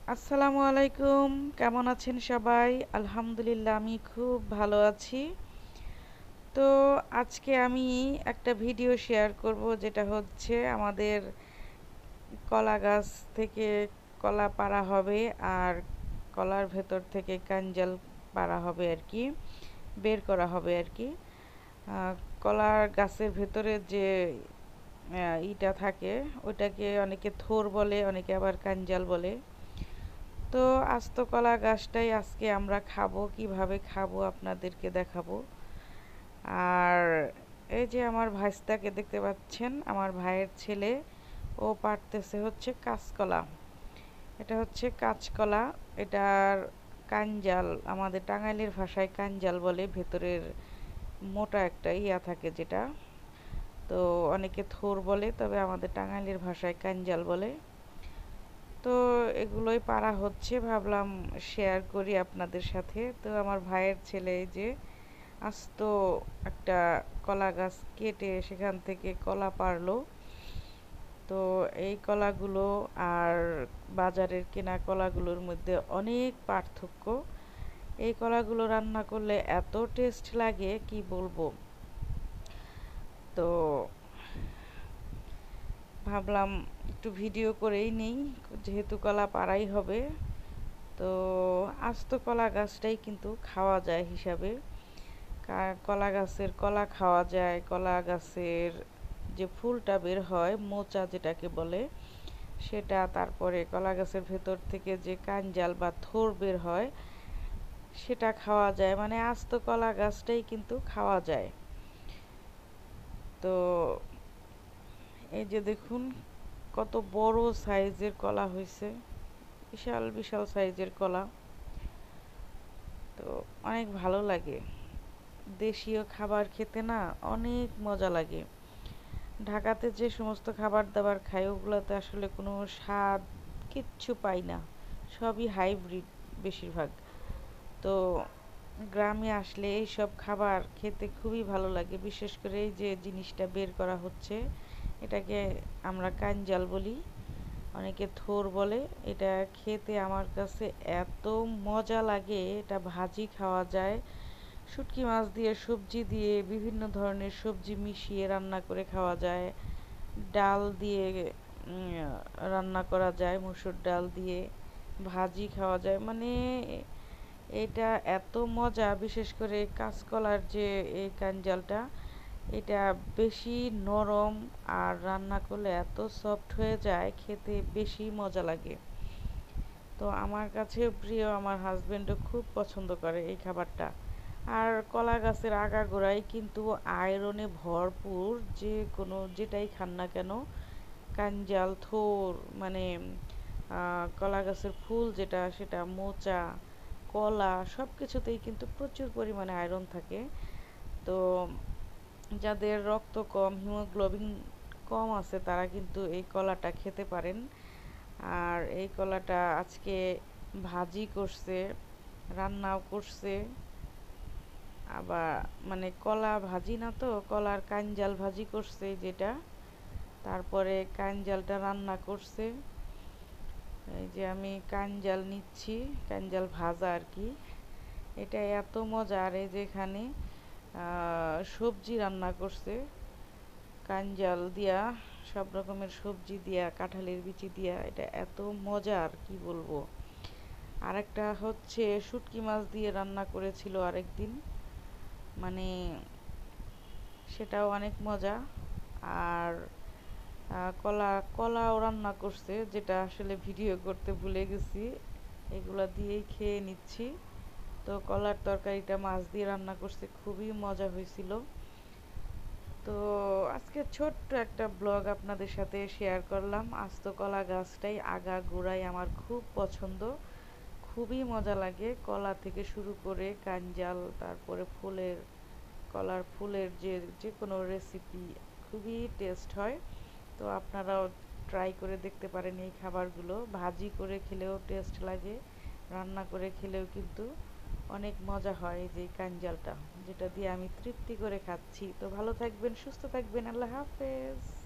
আসসালামু আলাইকুম। কেমন আছেন সবাই? আলহামদুলিল্লাহ আমি খুব ভালো আছি। তো আজকে আমি একটা ভিডিও শেয়ার করব, যেটা হচ্ছে আমাদের কলা গাছ থেকে কলা পাড়া হবে আর কলার ভেতর থেকে কাঞ্জাল পাড়া হবে আর কি, বের করা হবে আর কি। আহ, কলার গাছের ভেতরে যে ইটা থাকে ওটাকে অনেকে থোর বলে, অনেকে আবার কাঞ্জাল বলে। তো আস্ত কলা গাছটাই আজকে আমরা খাবো, কিভাবে খাবো আপনাদেরকে দেখাবো। আর এই যে আমার ভাইস্তাকে দেখতে পাচ্ছেন, আমার ভাইয়ের ছেলে, ও পাড়তেছে হচ্ছে কাঁচকলা। এটা হচ্ছে কাঁচকলা। এটার কাঞ্জাল, আমাদের টাঙ্গাইলের ভাষায় কাঞ্জাল বলে, ভেতরের মোটা একটা ইয়া থাকে যেটা। তো অনেকে থোর বলে, তবে আমাদের টাঙ্গাইলের ভাষায় কাঞ্জাল বলে। তো এগুলোই পারা হচ্ছে, ভাবলাম শেয়ার করি আপনাদের সাথে। তো আমার ভাইয়ের ছেলে এই যে আস্ত একটা কলা গাছ কেটে সেখান থেকে কলা পারলো। তো এই কলাগুলো আর বাজারের কেনা কলাগুলোর মধ্যে অনেক পার্থক্য। এই কলাগুলো রান্না করলে এত টেস্ট লাগে কি বলবো। তো ভাবলাম একটু ভিডিও করেই নেই, যেহেতু কলা পাড়াই হবে। তো আস্ত কলা গাছটাই কিন্তু খাওয়া যায় হিসাবে। কলা গাছের কলা খাওয়া যায়, কলা গাছের যে ফুলটা বের হয় মোচা যেটাকে বলে সেটা, তারপরে কলা গাছের ভেতর থেকে যে কাঞ্জাল বা থোড় বের হয় সেটা খাওয়া যায়, মানে আস্ত কলা গাছটাই কিন্তু খাওয়া যায়। তো এই যে দেখুন কত বড় সাইজের কলা হয়েছে, বিশাল বিশাল সাইজের কলা। তো অনেক ভালো লাগে, দেশীয় খাবার খেতে না অনেক মজা লাগে। ঢাকাতে যে সমস্ত খাবার দাবার খাই ওগুলোতে আসলে কোনো স্বাদ কিচ্ছু পাই না, সবই হাইব্রিড বেশিরভাগ। তো গ্রামে আসলে এইসব খাবার খেতে খুবই ভালো লাগে, বিশেষ করে এই যে জিনিসটা বের করা হচ্ছে এটাকে আমরা কাঞ্জাল বলি, অনেকে থোর বলে। এটা খেতে আমার কাছে এত মজা লাগে, এটা ভাজি খাওয়া যায়, শুটকি মাছ দিয়ে, সবজি দিয়ে, বিভিন্ন ধরনের সবজি মিশিয়ে রান্না করে খাওয়া যায়, ডাল দিয়ে রান্না করা যায়, মসুর ডাল দিয়ে ভাজি খাওয়া যায়। মানে এটা এত মজা, বিশেষ করে কাঁচকলার যে এই কাঞ্জালটা, এটা বেশি নরম আর রান্না করলে এত সফট হয়ে যায়, খেতে বেশি মজা লাগে। তো আমার কাছেও প্রিয়, আমার হাজবেন্ডও খুব পছন্দ করে এই খাবারটা। আর কলা গাছের আগাগোড়াই কিন্তু আয়রনে ভরপুর, যে কোনো যেটাই খান না কেন, কাঞ্জাল, থোর, মানে কলা গাছের ফুল যেটা, সেটা মোচা, কলা, সব কিছুতেই কিন্তু প্রচুর পরিমাণে আয়রন থাকে। তো যাদের রক্ত কম, হিমোগ্লোবিন কম আছে, তারা কিন্তু এই কলাটা খেতে পারেন। আর এই কলাটা আজকে ভাজি করছে, রান্নাও করছে, আবার মানে কলা ভাজি না, তো কলার কাঞ্জাল ভাজি করছে যেটা, তারপরে কাঞ্জালটা রান্না করছে। এই যে আমি কাঞ্জাল নিচ্ছি, কাঞ্জাল ভাজা আর কি। এটা এত মজা। আর এই যে এখানে সবজি রান্না করছে কাঞ্জাল দিয়া, সব রকমের সবজি দিয়া, কাঁঠালের বিচি দিয়া, এটা এত মজা আর কি বলবো। আরেকটা হচ্ছে শুটকি মাছ দিয়ে রান্না করেছিল আরেকদিন, মানে সেটাও অনেক মজা। আর কলাও রান্না করছে, যেটা আসলে ভিডিও করতে ভুলে গেছি, এগুলা দিয়েই খেয়ে নিচ্ছি। তো কলার তরকারিটা মাছ দিয়ে রান্না করছে, খুবই মজা হয়েছিল। তো আজকে ছোট্ট একটা ব্লগ আপনাদের সাথে শেয়ার করলাম। আস্ত কলা গাছটাই আগা গোড়াই আমার খুব পছন্দ, খুবই মজা লাগে। কলা থেকে শুরু করে কাঞ্জাল, তারপরে ফুলের, কলার ফুলের যে যে কোনো রেসিপি খুবই টেস্ট হয়। তো আপনারাও ট্রাই করে দেখতে পারেন এই খাবারগুলো, ভাজি করে খেলেও টেস্ট লাগে, রান্না করে খেলেও কিন্তু অনেক মজা হয়। এই যে এই কাঞ্জালটা, যেটা দিয়ে আমি তৃপ্তি করে খাচ্ছি। তো ভালো থাকবেন, সুস্থ থাকবেন, আল্লাহ হাফেজ।